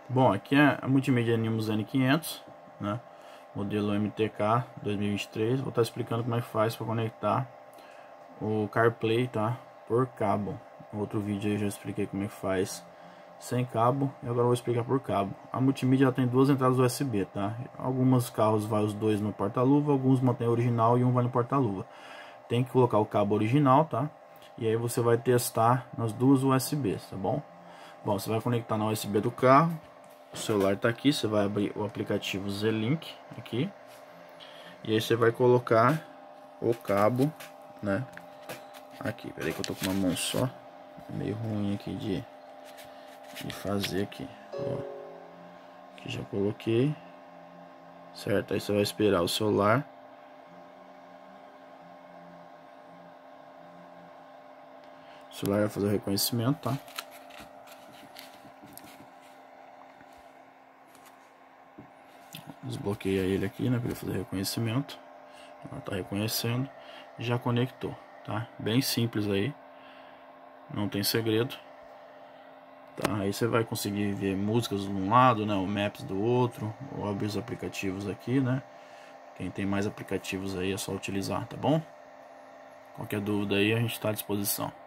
Bom, aqui é a multimídia Nimbus N500, né? Modelo MTK 2023. Vou estar explicando como é que faz para conectar o CarPlay, tá? Por cabo. No outro vídeo aí eu já expliquei como é que faz sem cabo e agora eu vou explicar por cabo. A multimídia ela tem duas entradas USB, tá? Alguns carros vai os dois no porta-luva, alguns mantém original e um vai no porta-luva. Tem que colocar o cabo original, tá? E aí você vai testar nas duas USBs, tá bom? Bom, você vai conectar na USB do carro. O celular está aqui, você vai abrir o aplicativo Z-Link aqui. E aí você vai colocar o cabo, né? Aqui, peraí que eu tô com uma mão só. É meio ruim aqui de fazer aqui. Ó, aqui já coloquei. Certo, aí você vai esperar o celular. O celular vai fazer o reconhecimento, tá? Desbloqueia ele aqui, né, para ele fazer reconhecimento. Ela tá reconhecendo, já conectou, tá? Bem simples aí, não tem segredo, tá? Aí você vai conseguir ver músicas de um lado, né, o Maps do outro, ou abrir os aplicativos aqui, né? Quem tem mais aplicativos aí é só utilizar, tá bom? Qualquer dúvida aí a gente está à disposição.